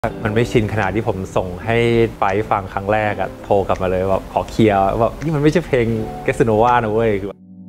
มันไม่ชินขนาดที่ผมส่งให้ไปฟังครั้งแรกอะโทรกลับมาเลยแบบขอเคลียร์แบบนี่มันไม่ใช่เพลงเกสโนวานะเว้ย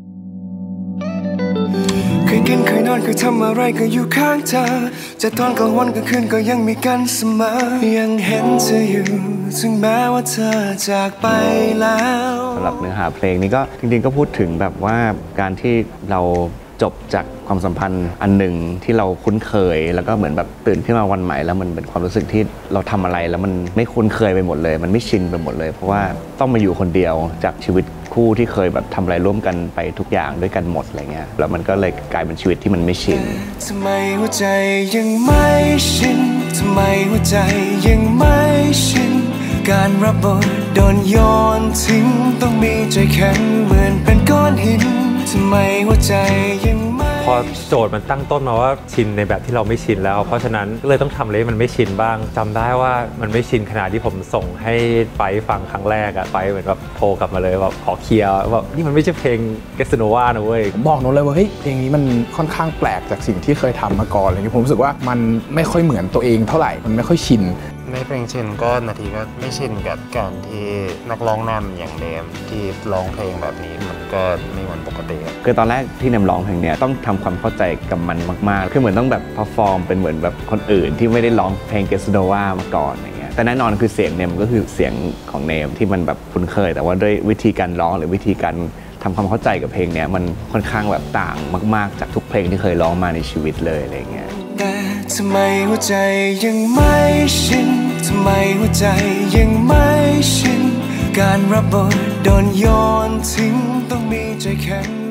เคยกินเคยนอนเคยทำอะไรก็อยู่ข้างเธอจะตอนกลางวันกลางคืนก็ยังมีกันเสมอยังเห็นเธออยู่ถึงแม้ว่าเธอจากไปแล้วสำหรับเนื้อหาเพลงนี้ก็จริงๆก็พูดถึงแบบว่าการที่เราจบจากความสัมพันธ์อันหนึ่งที่เราคุ้นเคยแล้วก็เหมือนแบบตื่นขึ้นมาวันใหม่แล้วมันเป็นความรู้สึกที่เราทำอะไรแล้วมันไม่คุ้นเคยไปหมดเลยมันไม่ชินไปหมดเลยเพราะว่าต้องมาอยู่คนเดียวจากชีวิตคู่ที่เคยแบบทำอะไรร่วมกันไปทุกอย่างด้วยกันหมดอะไรเงี้ยแล้วมันก็เลยกลายเป็นชีวิตที่มันไม่ชินทำไมหัวใจยังไม่ชินทำไมหัวใจยังไม่ชินการรับบทโดนโยนทิ้งต้องมีใจแข็งเหมือนเป็นก้อนหินทำไมหัวใจยังไม่พอโจทย์มันตั้งต้นมาว่าชินในแบบที่เราไม่ชินแล้วเพราะฉะนั้นก็เลยต้องทำอะไรมันไม่ชินบ้างจำได้ว่ามันไม่ชินขนาดที่ผมส่งให้ไปฟังครั้งแรกอะไปเหมือนแบบโทรกลับมาเลยแบบขอเคลียร์แบบนี่มันไม่ใช่เพลงเกสโนวานะเว้ยบอกน้องเลยว่าเฮ้ยเพลงนี้มันค่อนข้างแปลกจากสิ่งที่เคยทำมาก่อนอะไรอย่างนี้ผมรู้สึกว่ามันไม่ค่อยเหมือนตัวเองเท่าไหร่มันไม่ค่อยชินในเพลงชินก็นาทีก็ไม่ชินกับการที่นักร้องนำอย่างเนมที่ร้องเพลงแบบนี้มันก็ไม่เหมือนปกติคือตอนแรกที่เนมร้องเพลงเนี้ยต้องทำความเข้าใจกับมันมากๆคือเหมือนต้องแบบเพอร์ฟอร์มเป็นเหมือนแบบคนอื่นที่ไม่ได้ร้องเพลงเกสโนวามาก่อนอย่างเงี้ยแต่แน่นอนคือเสียงเนมก็คือเสียงของเนมที่มันแบบคุ้นเคยแต่ว่าด้วยวิธีการร้องหรือวิธีการทำความเข้าใจกับเพลงเนี้ยมันค่อนข้างแบบต่างมากๆจากทุกเพลงที่เคยร้องมาในชีวิตเลยอะไรเงี้ยแต่ทำไมหัวใจยังไม่ชินทำไมหัวใจยังไม่ชินการรับบทโดนโยนทิ้งต้องมีใจแข็ง